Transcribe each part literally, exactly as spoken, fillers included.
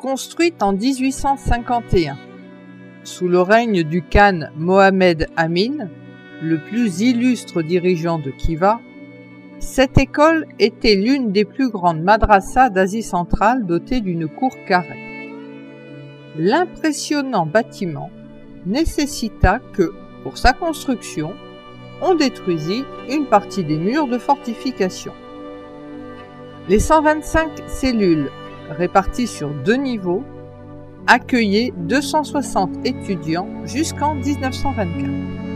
Construite en mille huit cent cinquante et un, sous le règne du khan Mohammed Amin, le plus illustre dirigeant de Khiva, cette école était l'une des plus grandes madrassas d'Asie centrale dotée d'une cour carrée. L'impressionnant bâtiment nécessita que, pour sa construction, on détruisit une partie des murs de fortification. Les cent vingt-cinq cellules, réparties sur deux niveaux, accueillaient deux cent soixante étudiants jusqu'en mille neuf cent vingt-quatre.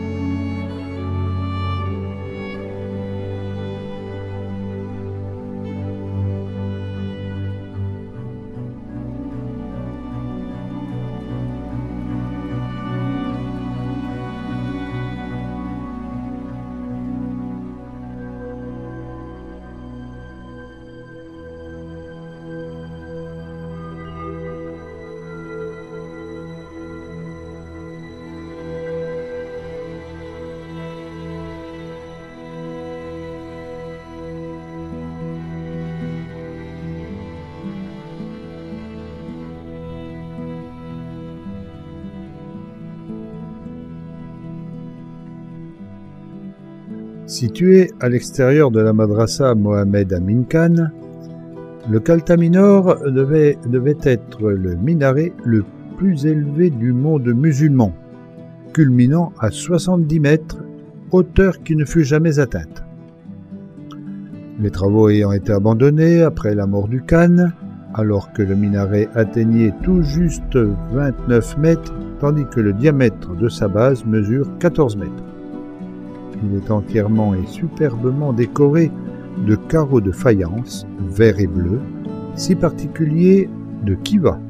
Situé à l'extérieur de la madrasa Mohammed Amin Khan, le Khalta Minor devait, devait être le minaret le plus élevé du monde musulman, culminant à soixante-dix mètres, hauteur qui ne fut jamais atteinte. Les travaux ayant été abandonnés après la mort du Khan, alors que le minaret atteignait tout juste vingt-neuf mètres, tandis que le diamètre de sa base mesure quatorze mètres. Il est entièrement et superbement décoré de carreaux de faïence, vert et bleu, si particuliers de Khiva.